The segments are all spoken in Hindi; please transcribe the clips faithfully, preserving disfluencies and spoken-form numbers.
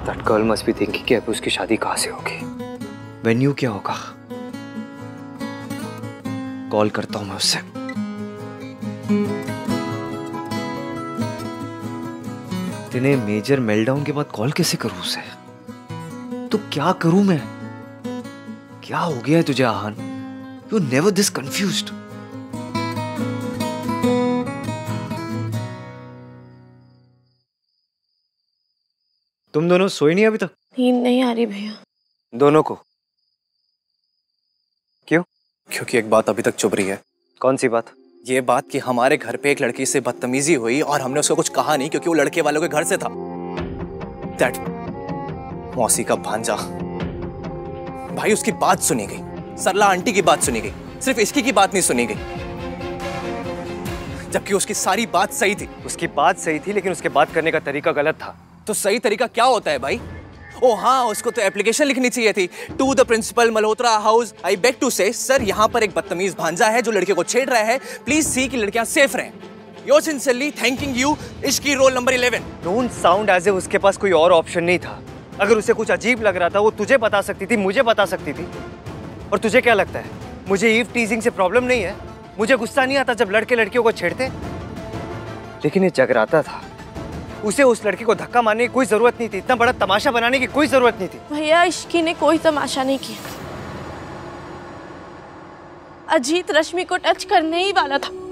That girl must be thinking कि अब उसकी शादी कहाँ से होगी, वेन्यू क्या होगा। कॉल करता हूँ मैं उससे। इतने मेजर मेल्टडाउन के बाद कॉल कैसे करूँ उसे? तो क्या करूँ मैं? क्या हो गया है तुझे आहान? You're never this confused. तुम दोनों सोए नहीं अभी तक? नींद नहीं आ रही भैया। दोनों को? क्यों? क्योंकि एक बात अभी तक चुभ रही है। कौन सी बात? ये बात कि हमारे घर पे एक लड़की से बदतमीजी हुई और हमने उसको कुछ कहा नहीं क्योंकि वो लड़के वालों के घर से था। दैट मौसी का भांजा। भाई उसकी बात सुनी गई, सरला आंटी की बात सुनी गई, सिर्फ इश्की की बात नहीं सुनी गई, जबकि उसकी सारी बात सही थी। उसकी बात सही थी लेकिन उसके बात करने का तरीका गलत था। तो सही तरीका क्या होता है भाई? ओ हाँ, उसको तो एप्लीकेशन लिखनी चाहिए थी। To the principal Malhotra house, I beg to say sir यहाँ पर एक बदतमीज भांजा है जो लड़कियों को छेड़ रहा है, प्लीज सी कि लड़कियां सेफ रहें। Yours sincerely thanking you, Ishki roll number eleven. Don't sound as if उसके पास कोई और ऑप्शन नहीं था। अगर उसे कुछ अजीब लग रहा था वो तुझे बता सकती थी, मुझे बता सकती थी। और तुझे क्या लगता है मुझे ईव टीजिंग से प्रॉब्लम नहीं है? मुझे गुस्सा नहीं आता जब लड़के लड़कियों को छेड़ते? लेकिन ये जगराता था, उसे उस लड़की को धक्का मारने की कोई जरूरत नहीं थी, इतना बड़ा तमाशा बनाने की कोई जरूरत नहीं थी। भैया इश्की ने कोई तमाशा नहीं किया। अजीत रश्मि को टच करने ही वाला था।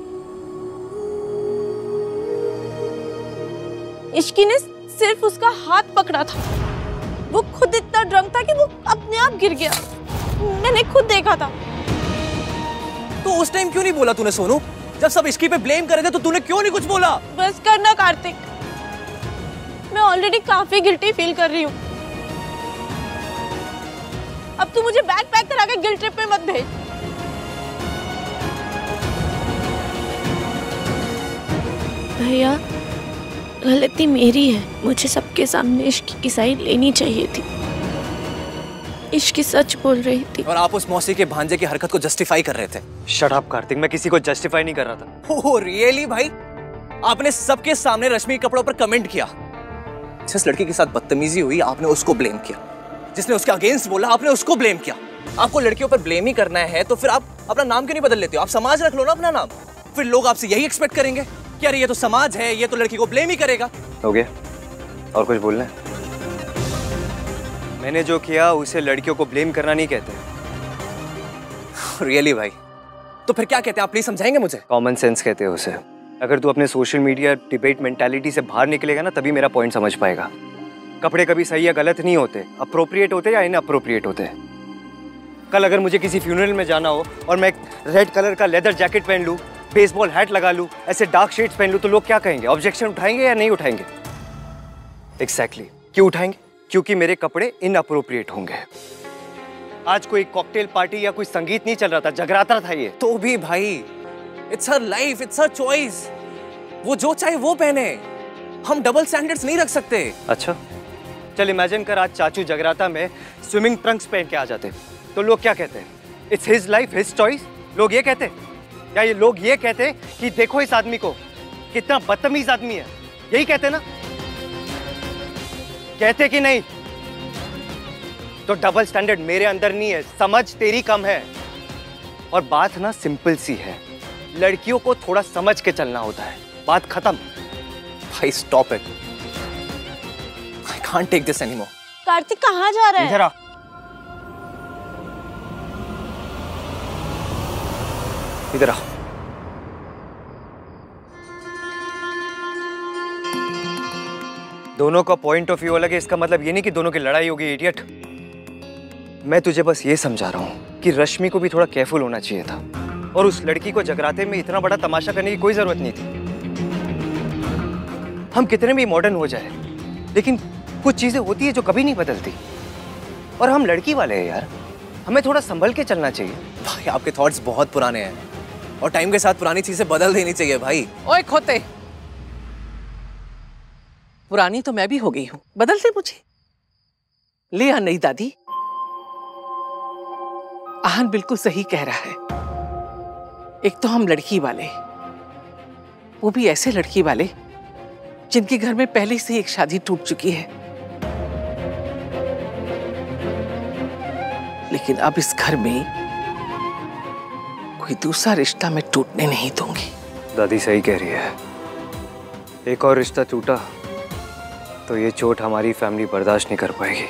इश्की ने सिर्फ उसका हाथ पकड़ा था। वो खुद इतना ड्रंक था कि वो अपने आप गिर गया। मैंने खुद देखा था। तो उस टाइम क्यों नहीं बोला तूने सोनू? जब सब इश्की पे ब्लेम कर रहे थे तो तूने क्यों नहीं कुछ बोला? बस करना कार्तिक, मैं ऑलरेडी काफी गिल्टी फील कर रही हूँ। अब तू मुझे बैग पैक करा के गिल्ट ट्रिप पे मत भेज। भैया गलती मेरी है, मुझे सबके सामने इश्क की साइड लेनी चाहिए थी। इश्क सच बोल रही थी और आप उस मौसी के भांजे की हरकत को जस्टिफाई कर रहे थे। शट अप कार्तिक, मैं किसी को जस्टिफाई नहीं कर रहा था। ओह रियली भाई? आपने सबके सामने रश्मि के कपड़ों पर कमेंट किया। जिस लड़की के साथ बदतमीजी हुई आपने उसको ब्लेम किया, जिसने उसके अगेंस्ट बोला आपने उसको ब्लेम किया। आपको लड़कियों पर ब्लेम ही करना है तो फिर आप अपना नाम क्यों नहीं बदल लेते हो? आप समाज रख लो ना अपना नाम। फिर लोग आपसे यही एक्सपेक्ट करेंगे कि अरे ये तो समाज है, ये तो लड़की को ब्लेम ही करेगा। हो गया? और कुछ बोलना है? मैंने जो किया उसे लड़कियों को ब्लेम करना नहीं कहते। रियली भाई? तो फिर क्या कहते हैं आप? प्लीज समझाएंगे मुझे। कॉमन सेंस कहते हैं उसे। अगर तू अपने सोशल मीडिया डिबेट मेंटालिटी से बाहर निकलेगा ना तभी मेरा पॉइंट समझ पाएगा। कपड़े कभी सही या गलत नहीं होते, अप्रोप्रिएट होते या इनअप्रोप्रिएट होते। कल अगर मुझे किसी फ्यूनरल में जाना हो और मैं एक रेड कलर का लेदर जैकेट पहन लूँ, बेसबॉल हैट लगा लूँ, ऐसे डार्क शेड्स पहन लूँ तो लोग क्या कहेंगे? ऑब्जेक्शन उठाएंगे या नहीं उठाएंगे? Exactly exactly. क्यों उठाएंगे? क्योंकि मेरे कपड़े इनअप्रोप्रिएट होंगे। आज कोई कॉकटेल पार्टी या कोई संगीत नहीं चल रहा था, जगराता था ये। तो भी भाई it's her life, it's her choice. वो जो चाहे वो पहने, हम डबल स्टैंडर्ड्स नहीं रख सकते। अच्छा चल इमेजिन कर आज चाचू जगराता में स्विमिंग ट्रंक्स पहन के आ जाते तो लोग क्या कहते हैं? It's his life, his choice. लोग ये कहते या ये लोग ये कहते कि देखो इस आदमी को, कितना बदतमीज आदमी है, यही कहते ना? कहते कि नहीं? तो डबल स्टैंडर्ड मेरे अंदर नहीं है, समझ तेरी कम है। और बात ना सिंपल सी है, लड़कियों को थोड़ा समझ के चलना होता है, बात खत्म। भाई stop it, I can't take this anymore. Kartik कहाँ जा रहा है? इधर आ। इधर आ। दोनों का पॉइंट ऑफ व्यू अलग है, इसका मतलब ये नहीं कि दोनों की लड़ाई होगी, इडियट। मैं तुझे बस ये समझा रहा हूं कि रश्मि को भी थोड़ा केयरफुल होना चाहिए था और उस लड़की को जगराते में इतना बड़ा तमाशा करने की कोई जरूरत नहीं थी। हम कितने भी मॉडर्न हो जाए लेकिन कुछ चीजें होती है जो कभी नहीं बदलती। और हम लड़की वाले हैं यार, हमें थोड़ा संभल के चलना चाहिए। भाई आपके थॉट्स बहुत पुराने हैं और टाइम के साथ पुरानी चीजें बदल देनी चाहिए भाई। ओए खोते, पुरानी तो मैं भी हो गई हूं, बदल दे मुझे। ले आ नहीं दादी, आहान बिल्कुल सही कह रहा है। एक तो हम लड़की वाले, वो भी ऐसे लड़की वाले जिनके घर में पहले से एक शादी टूट चुकी है। लेकिन अब इस घर में कोई दूसरा रिश्ता मैं टूटने नहीं दूंगी। दादी सही कह रही है, एक और रिश्ता टूटा तो ये चोट हमारी फैमिली बर्दाश्त नहीं कर पाएगी।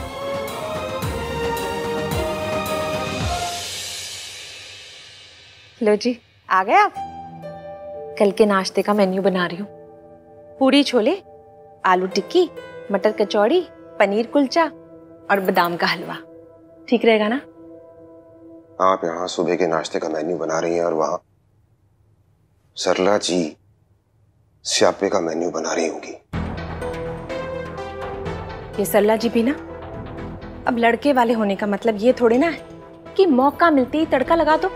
लो जी, आ गए आप। कल के नाश्ते का मेन्यू बना रही हूँ। पूरी छोले, आलू टिक्की, मटर कचौड़ी, पनीर कुलचा और बादाम का हलवा। ठीक रहेगा ना? आप यहाँ सुबह के नाश्ते का मेन्यू बना रही हैं और वहां सरला जी स्यापे का मेन्यू बना रही होंगी। ये सरला जी भी ना, अब लड़के वाले होने का मतलब ये थोड़ी ना है कि मौका मिलते ही तड़का लगा दो।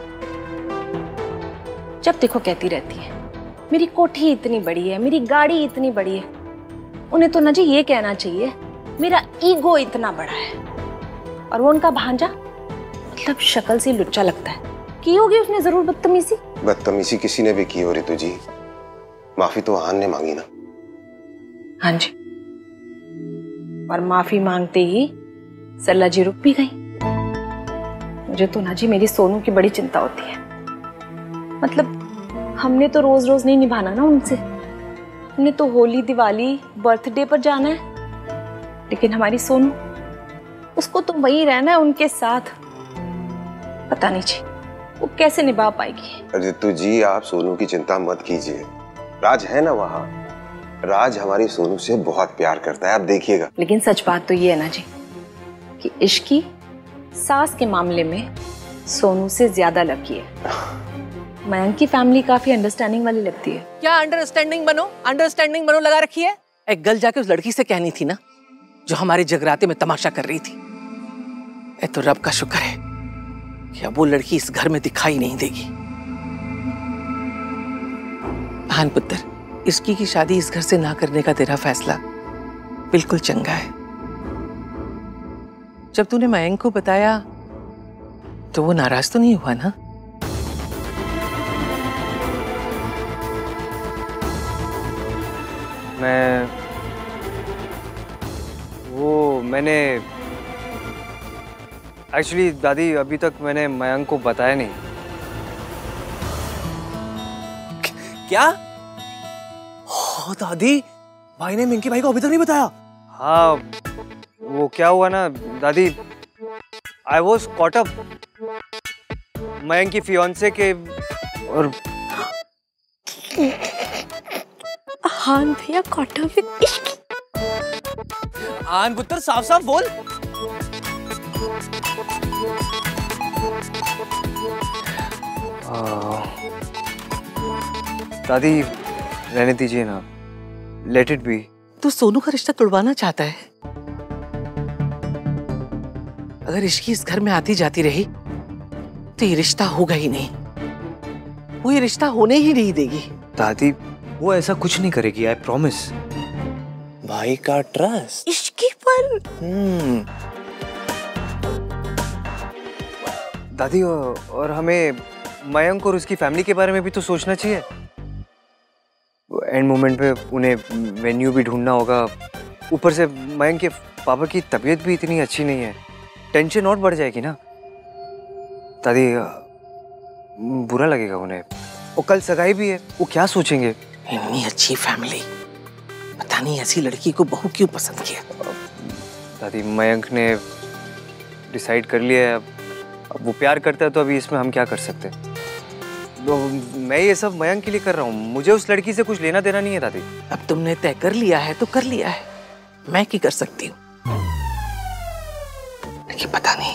जब देखो कहती रहती है मेरी कोठी इतनी बड़ी है, मेरी गाड़ी इतनी बड़ी है। उन्हें तो ना जी ये कहना चाहिए मेरा ईगो इतना बड़ा है। और वो उनका भांजा मतलब शक्ल से लुच्चा लगता है। की होगी उसने जरूर बदतमीजी। बदतमीजी किसी ने भी की हो रितु जी, माफी तो आहान ने मांगी ना। हाँ जी, और माफी मांगते ही सरला जी रुक भी गई। मुझे तो ना जी मेरी सोनू की बड़ी चिंता होती है। मतलब हमने तो रोज रोज नहीं निभाना ना उनसे, हमने तो होली दिवाली बर्थडे पर जाना है। लेकिन हमारी सोनू, उसको तो वहीं रहना है उनके साथ। पता नहीं जी वो कैसे निभा पाएगी। रितु जी आप सोनू की चिंता मत कीजिए, राज है ना वहाँ। राज हमारी सोनू से बहुत प्यार करता है, आप देखिएगा। लेकिन सच बात तो ये है ना जी कि इश्की सास के मामले में सोनू से ज्यादा लकी है। मयंक की फैमिली काफी अंडरस्टैंडिंग वाली लगती है। क्या अंडरस्टैंडिंग बनो अंडरस्टैंडिंग बनो लगा रखी है। एक गल जाके उस लड़की से कहनी थी ना जो हमारे जगराते में तमाशा कर रही थी। ए तो रब का शुक्र है कि अब वो लड़की इस घर में दिखाई नहीं देगी। आहान पुत्र, इसकी की शादी इस घर से ना करने का तेरा फैसला बिल्कुल चंगा है। जब तूने मयंक को बताया तो वो नाराज तो नहीं हुआ ना? मैं वो मैंने एक्चुअली दादी अभी तक मैंने मयंक को बताया नहीं। क्या? ओ दादी, भाई ने मिंकी भाई को अभी तक नहीं बताया? हाँ वो क्या हुआ ना दादी, I was caught up Mayank की फियांसे के। और आहान भैया कॉट अप विद इश्क। आहान पुत्र साफ साफ बोल। आ, दादी रहने दीजिए ना, लेट इट बी। तू सोनू का रिश्ता तुड़वाना चाहता है। अगर इश्की इस घर में आती जाती रही तो ये रिश्ता होगा ही नहीं, वो ये रिश्ता होने ही नहीं देगी। दादी वो ऐसा कुछ नहीं करेगी, आई प्रॉमिस। भाई का ट्रस्ट इश्की पर। हम्म दादी और हमें मयंक और उसकी फैमिली के बारे में भी तो सोचना चाहिए। एंड मोमेंट पे उन्हें वेन्यू भी ढूंढना होगा। ऊपर से मयंक के पापा की तबीयत भी इतनी अच्छी नहीं है, टेंशन और बढ़ जाएगी ना दादी। बुरा लगेगा उन्हें, वो कल सगाई भी है, वो क्या सोचेंगे। इतनी अच्छी फैमिली, पता नहीं ऐसी लड़की को बहू क्यों पसंद किया। दादी मयंक ने डिसाइड कर लिया है, अब वो प्यार करता है तो अभी इसमें हम क्या कर सकते हैं। तो मैं ये सब मयंक के लिए कर रहा हूँ, मुझे उस लड़की से कुछ लेना देना नहीं है दादी। अब तुमने तय कर लिया है तो कर लिया है, मैं क्या कर सकती हूँ। लेकिन पता नहीं,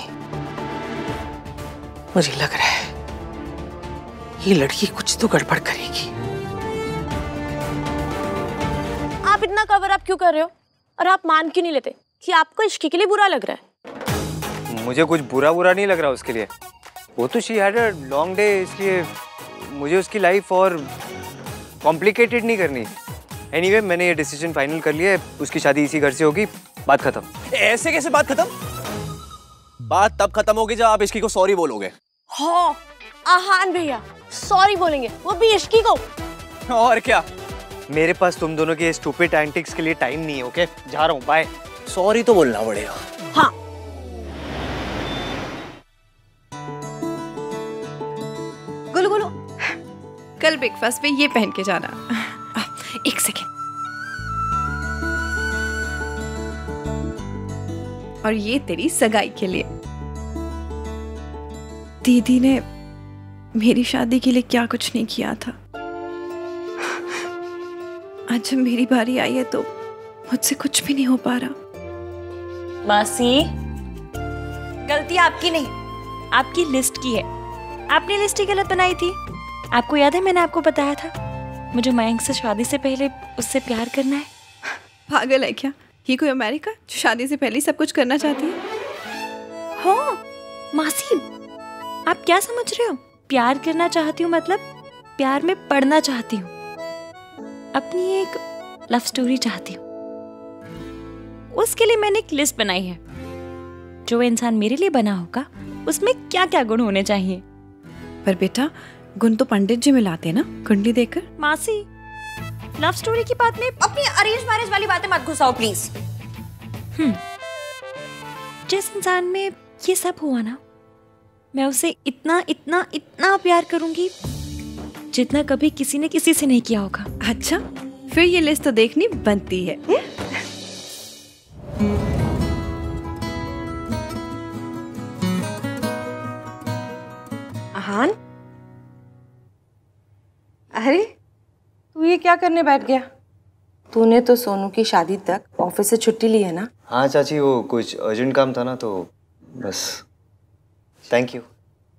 मुझे लग रहा है ये लड़की कुछ तो गड़बड़ करेगी। आप इतना कवर अप क्यों कर रहे हो और आप मान क्यों नहीं लेते कि आपको इश्की के लिए बुरा लग रहा है? मुझे कुछ बुरा बुरा नहीं लग रहा उसके लिए। वो तो she had a long day, इसलिए मुझे उसकी लाइफ और कॉम्प्लिकेटेड नहीं करनी। एनीवे anyway, मैंने ये डिसीजन फाइनल कर लिया है, उसकी शादी इसी घर से होगी, बात खत्म। ऐसे कैसे बात खत्म? बात तब खत्म होगी जब आप इश्की को सॉरी बोलोगे। हाँ, आहान भैया सॉरी बोलेंगे, वो भी इश्की को। और क्या? मेरे पास तुम दोनों के स्टूपिड एंटिक्स के लिए टाइम नहीं है। ओके, जा रहा हूँ, बाय। सॉरी तो बोलना पड़ेगा। हाँ, बोलो। कल ब्रेकफास्ट पे ये पहन के जाना। एक सेकेंड। और ये तेरी सगाई के लिए। दीदी ने मेरी शादी के लिए क्या कुछ नहीं किया था। आज जब मेरी बारी आई है तो मुझसे कुछ भी नहीं हो पा रहा। मासी, गलती आपकी नहीं, आपकी लिस्ट की है। आपने लिस्ट ही गलत बनाई थी। आपको याद है मैंने आपको बताया था मुझे मयंक से शादी से पहले उससे प्यार करना है। पागल है क्या? ये कोई अमेरिका जो शादी से पहले सब कुछ करना चाहती है? हाँ मासी, आप क्या समझ रहे हो? प्यार करना चाहती हूँ मतलब प्यार में पड़ना चाहती हूँ। अपनी एक लव स्टोरी चाहती हूँ। उसके लिए मैंने एक लिस्ट बनाई है। जो इंसान मेरे लिए बना होगा उसमें क्या क्या गुण होने चाहिए। पर बेटा, गुण तो पंडित जी मिलाते ना कुंडली देखकर। मासी, लव स्टोरी की बात में अपनी अरेंज मैरिज वाली बातें मत घुसाओ प्लीज। हम्म जिस इंसान में ये सब हुआ ना, मैं उसे इतना इतना इतना प्यार करूंगी जितना कभी किसी ने किसी से नहीं किया होगा। अच्छा, फिर ये लिस्ट तो देखनी बनती है। आहान, अरे तू ये क्या करने बैठ गया? तूने तो सोनू की शादी तक ऑफिस से छुट्टी ली है ना? हाँ चाची, वो कुछ अर्जेंट काम था ना तो बस। Thank you.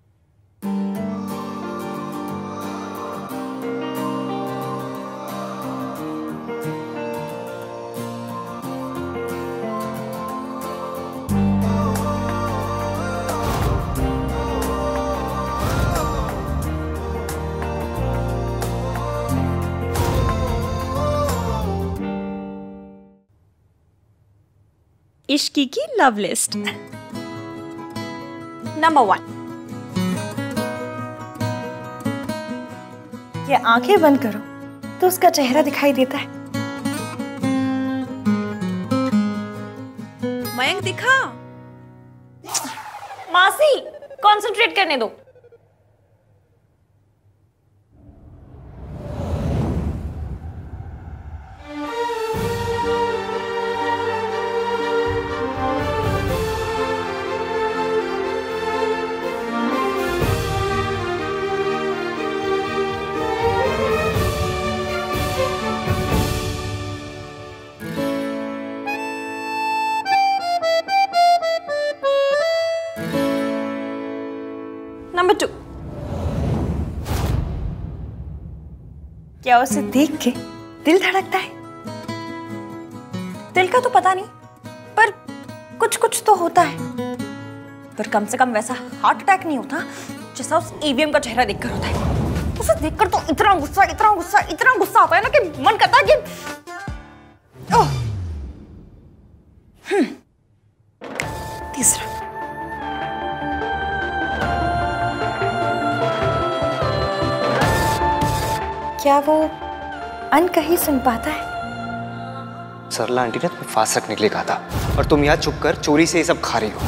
इश्की की लव लिस्ट। नंबर वन, ये आंखें बंद करो तो उसका चेहरा दिखाई देता है। मयंक दिखा। मासी, कंसंट्रेट करने दो। नंबर टू, क्या उसे देख के दिल धड़कता है? दिल का तो पता नहीं, पर कुछ कुछ तो होता है। पर कम से कम वैसा हार्ट अटैक नहीं होता जैसा उस ईवीएम का चेहरा देखकर होता है। उसे देखकर तो इतना गुस्सा इतना गुस्सा इतना गुस्सा आता है ना कि मन करता है कि ओह। हम्म तीसरा, क्या वो अनकही सुन पाता है? सरला आंटी ने तुम्हें फास्ट रखने के लिए कहा था और तुम यहाँ चुप कर चोरी से ये सब खा रही हो।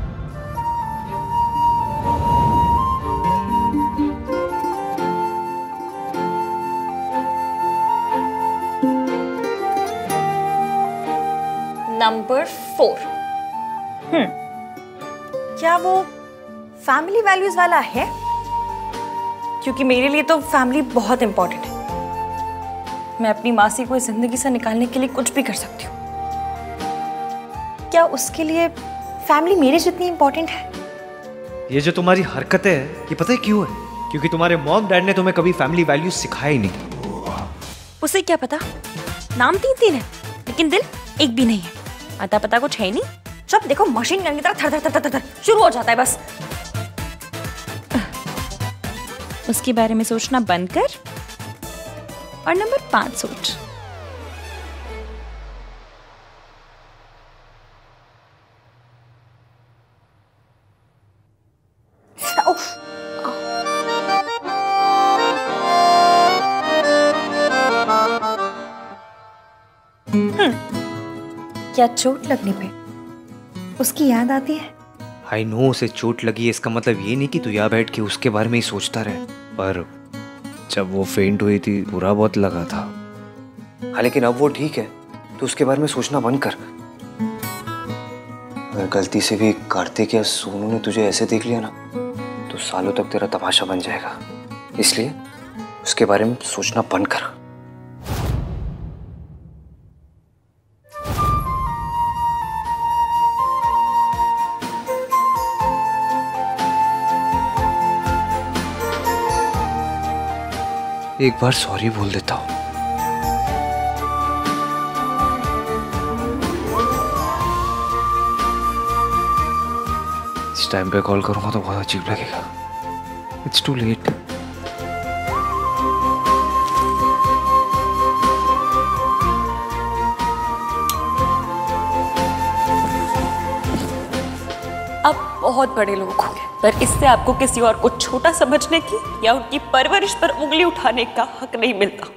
नंबर फोर, हम्म क्या वो फैमिली वैल्यूज वाला है? क्योंकि मेरे लिए तो फैमिली बहुत इंपॉर्टेंट है। मैं अपनी मासी को इस जिंदगी से निकालने के लिए कुछ भी कर सकती हूँ। क्या उसके लिए फैमिली मेरे जितनी इंपॉर्टेंट है? ये जो तुम्हारी हरकतें हैं, ये पता है क्यों है? क्योंकि तुम्हारे मॉम डैड ने तुम्हें कभी फैमिली वैल्यूज सिखाया ही नहीं। उसे क्या पता? नाम तीन तीन है लेकिन दिल एक भी नहीं है। आता पता कुछ है नहीं, जब देखो मशीन गन की तरह थर थर थर थर थर शुरू हो जाता है बस। उसके बारे में सोचना बंद कर और नंबर पांच सोच। क्या चोट लगने पे उसकी याद आती है? आई नो उसे चोट लगी है, इसका मतलब ये नहीं कि तू यहाँ बैठ के उसके बारे में ही सोचता रहे। पर जब वो फेंट हुई थी बुरा बहुत लगा था। हाँ लेकिन अब वो ठीक है, तो उसके बारे में सोचना बंद कर। अगर गलती से भी कार्तिक या सोनू ने तुझे ऐसे देख लिया ना तो सालों तक तेरा तमाशा बन जाएगा। इसलिए उसके बारे में सोचना बंद कर। एक बार सॉरी बोल देता हूं। इस टाइम पे कॉल करूंगा तो बहुत अजीब लगेगा। It's too late. आप बहुत बड़े लोग हो गए, पर इससे आपको किसी और को छोटा समझने की या उनकी परवरिश पर उंगली उठाने का हक नहीं मिलता।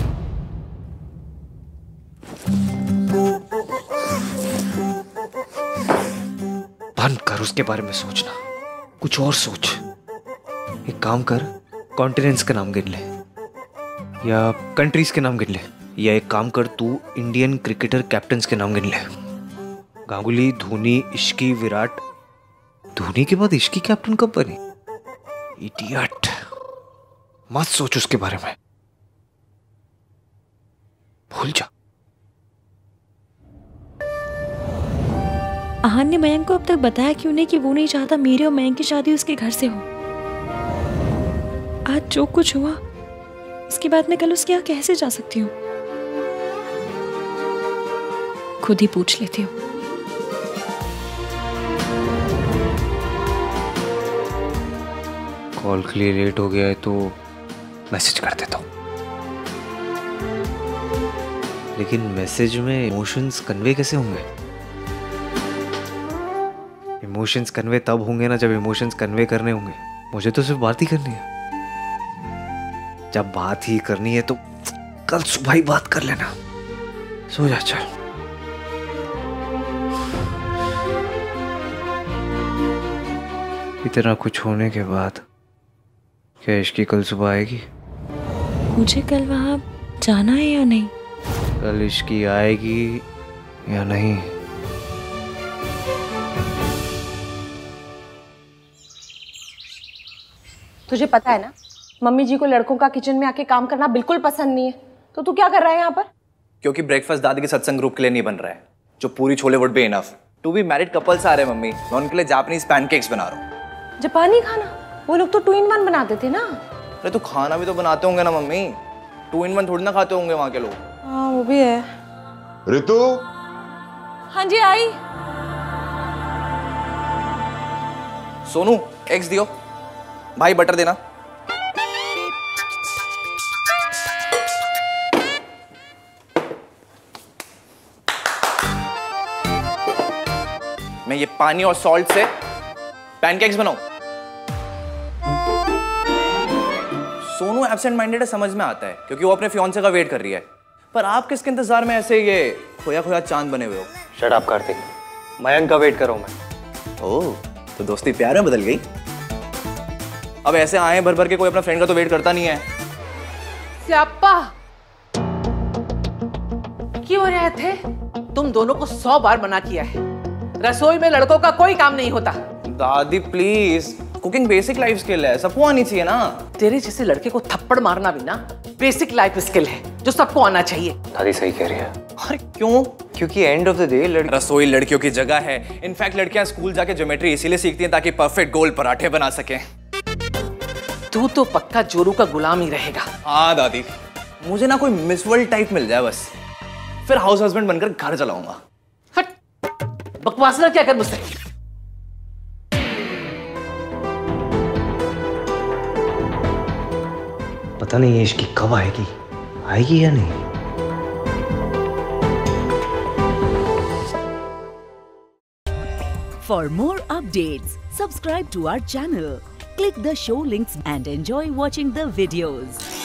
बंद कर उसके बारे में सोचना, कुछ और सोच। एक काम कर, कॉन्टिनेंट्स के नाम गिन ले या कंट्रीज के नाम गिन ले, या एक काम कर तू इंडियन क्रिकेटर कैप्टन्स के नाम गिन ले। गांगुली, धोनी, इश्की, विराट। धोनी के बाद इश्की कैप्टन कब बनी? इडियट। मत सोच उसके बारे में, भूल जा। आहान ने मयंक को अब तक बताया क्यों नहीं कि वो नहीं चाहता मेरे और मयंक की शादी उसके घर से हो। आज जो कुछ हुआ उसके बाद मैं कल उसके यहाँ कैसे जा सकती हूँ? खुद ही पूछ लेती हूँ। कॉल के लिए लेट हो गया है तो मैसेज कर देता हूँ। लेकिन मैसेज में इमोशंस कन्वे कैसे होंगे? इमोशंस कन्वे तब होंगे ना जब इमोशंस कन्वे करने होंगे। मुझे तो सिर्फ बात ही करनी है। जब बात ही करनी है तो कल सुबह ही बात कर लेना। सो जा चल। इतना कुछ होने के बाद क्या इश्की कल सुबह आएगी? मुझे कल वहां जाना है या नहीं? कल इश्की आएगी या नहीं? तुझे पता है ना, मम्मी जी को लड़कों का किचन में आके काम करना बिल्कुल पसंद नहीं है, तो तू क्या कर रहा है यहाँ पर? क्योंकि ब्रेकफास्ट दादी के सत्संग ग्रुप के लिए नहीं बन रहा है, जो पूरी छोले would be enough. To be married couples आ रहे हैं मम्मी, मैं उनके लिए जापानीज पैनकेक्स बना रहा हूँ। जापानी खाना? वो लोग तो टू इन वन बनाते थे ना। अरे तो खाना भी तो बनाते होंगे ना मम्मी, टू इन वन थोड़ी ना खाते होंगे वहां के लोग। हाँ वो भी है। ऋतु। हाँ जी आई। सोनू एग्स दियो, भाई बटर देना। मैं ये पानी और सॉल्ट से पैनकेक्स बनाऊं। सोनू एब्सेंट माइंडेड है, समझ में आता है, क्योंकि वो अपने फियांसे का वेट कर रही है। पर आप किसके इंतजार में ऐसे ये खोया खोया चांद बने हुए हो? शट अप कार्तिक, मयंक का वेट कर रहा हूं मैं। ओह, तो दोस्ती प्यार में बदल गई। अब ऐसे आए भर भर के कोई अपना फ्रेंड का तो वेट करता नहीं है। स्याप्पा, क्यों रहे थे? तुम दोनों को सौ बार मना किया है, रसोई में लड़कों का कोई काम नहीं होता। दादी please, cooking basic life skill है, सबको आनी चाहिए ना। तेरे जैसे लड़के को थप्पड़ मारना भी ना बेसिक लाइफ स्किल है, जो सबको आना चाहिए। दादी सही कह रही है। अरे क्यों? क्योंकि एंड ऑफ द डे लड़की रसोई लड़कियों की जगह है। इनफैक्ट लड़कियां स्कूल जाके ज्योमेट्री इसीलिए सीखती हैं ताकि परफेक्ट गोल पराठे बना सकें। तू तो पक्का जोरू का गुलाम ही रहेगा। हाँ दादी, मुझे ना कोई मिस वर्ल्ड टाइप मिल जाए बस, फिर हाउस हस्बैंड बनकर घर चलाऊंगा। हट, बकवास ना क्या कर मुझसे। पता नहीं ये इसकी कब आएगी, आएगी या नहीं। For more updates, subscribe to our channel, click the show links and enjoy watching the videos.